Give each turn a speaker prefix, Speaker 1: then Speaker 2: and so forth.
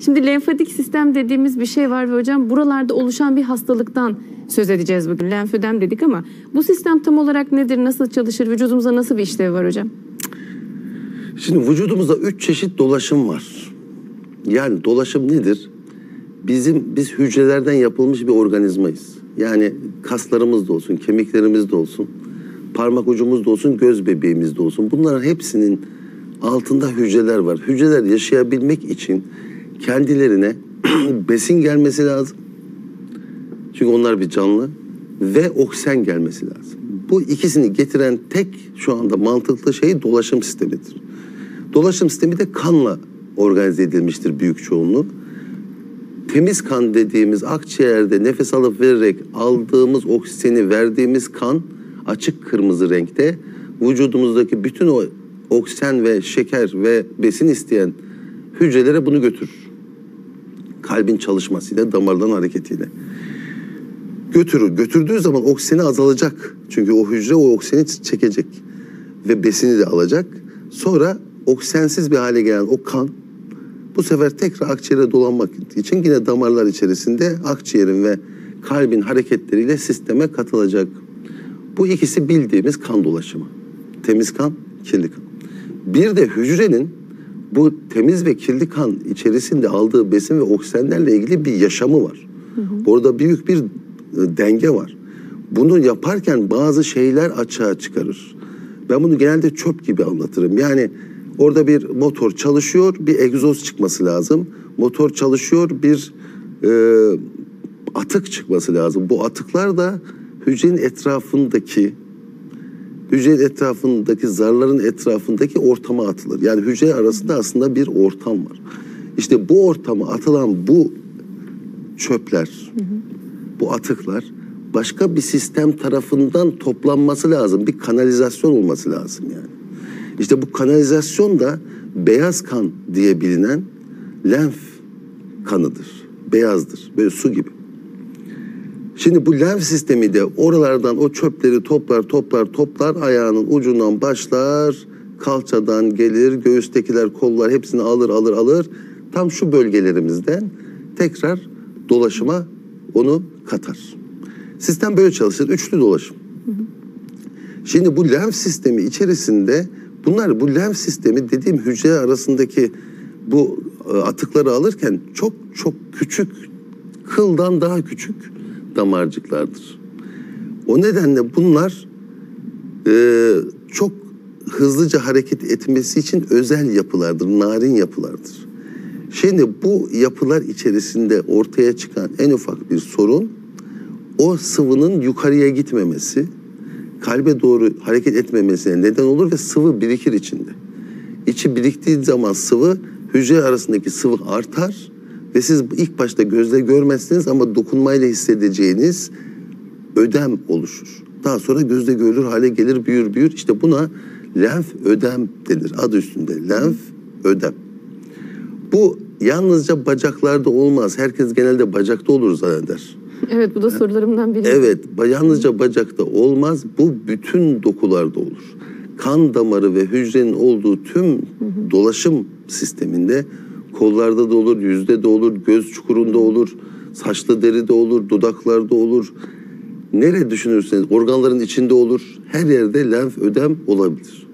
Speaker 1: Şimdi lenfatik sistem dediğimiz bir şey var ve hocam buralarda oluşan bir hastalıktan söz edeceğiz bugün. Lenfödem dedik ama bu sistem tam olarak nedir, nasıl çalışır, vücudumuzda nasıl bir işlevi var hocam?
Speaker 2: Şimdi vücudumuzda 3 çeşit dolaşım var. Yani dolaşım nedir? Biz hücrelerden yapılmış bir organizmayız. Yani kaslarımız da olsun, kemiklerimiz de olsun, parmak ucumuz da olsun, göz bebeğimiz de olsun. Bunların hepsinin altında hücreler var. Hücreler yaşayabilmek için kendilerine besin gelmesi lazım. Çünkü onlar bir canlı ve oksijen gelmesi lazım. Bu ikisini getiren tek şu anda mantıklı şey dolaşım sistemidir. Dolaşım sistemi de kanla organize edilmiştir büyük çoğunluğu. Temiz kan dediğimiz akciğerde nefes alıp vererek aldığımız oksijeni verdiğimiz kan açık kırmızı renkte. Vücudumuzdaki bütün o oksijen ve şeker ve besin isteyen hücrelere bunu götürür. Kalbin çalışmasıyla, damarların hareketiyle. Götürür. Götürdüğü zaman oksijeni azalacak. Çünkü o hücre o oksijeni çekecek. Ve besini de alacak. Sonra oksijensiz bir hale gelen o kan bu sefer tekrar akciğere dolanmak için yine damarlar içerisinde akciğerin ve kalbin hareketleriyle sisteme katılacak. Bu ikisi bildiğimiz kan dolaşımı. Temiz kan, kirli kan. Bir de hücrenin bu temiz ve kirli kan içerisinde aldığı besin ve oksijenlerle ilgili bir yaşamı var. Orada büyük bir denge var. Bunu yaparken bazı şeyler açığa çıkarır. Ben bunu genelde çöp gibi anlatırım. Yani orada bir motor çalışıyor, bir egzoz çıkması lazım. Motor çalışıyor, bir atık çıkması lazım. Bu atıklar da hücrenin etrafındaki zarların etrafındaki ortama atılır. Yani hücre arasında aslında bir ortam var. İşte bu ortama atılan bu çöpler, bu atıklar başka bir sistem tarafından toplanması lazım. Bir kanalizasyon olması lazım yani. İşte bu kanalizasyon da beyaz kan diye bilinen lenf kanıdır. Beyazdır. Böyle su gibi. Şimdi bu lenf sistemi de oralardan o çöpleri toplar, ayağının ucundan başlar, kalçadan gelir, göğüstekiler, kollar hepsini alır. Tam şu bölgelerimizden tekrar dolaşıma onu katar. Sistem böyle çalışır. Üçlü dolaşım. Şimdi bu lenf sistemi içerisinde bu lenf sistemi dediğim hücre arasındaki bu atıkları alırken çok küçük, kıldan daha küçük damarcıklardır. O nedenle bunlar çok hızlıca hareket etmesi için özel yapılardır, narin yapılardır. Şimdi bu yapılar içerisinde ortaya çıkan en ufak bir sorun o sıvının yukarıya gitmemesi, kalbe doğru hareket etmemesine neden olur ve sıvı birikir içinde. İçi biriktiği zaman sıvı, hücre arasındaki sıvı artar ve siz ilk başta gözle görmezsiniz ama dokunmayla hissedeceğiniz ödem oluşur. Daha sonra gözle görülür hale gelir, büyür. İşte buna lenf ödem denir. Adı üstünde lenf ödem. Bu yalnızca bacaklarda olmaz. Herkes genelde bacakta olur zanneder.
Speaker 1: Evet, bu da sorularımdan biri.
Speaker 2: Evet, yalnızca bacakta olmaz. Bu bütün dokularda olur. Kan damarı ve hücrenin olduğu tüm dolaşım sisteminde kollarda da olur, yüzde de olur, göz çukurunda olur, saçlı deride olur, dudaklarda olur. Nereye düşünürseniz organların içinde olur. Her yerde lenf ödem olabilir.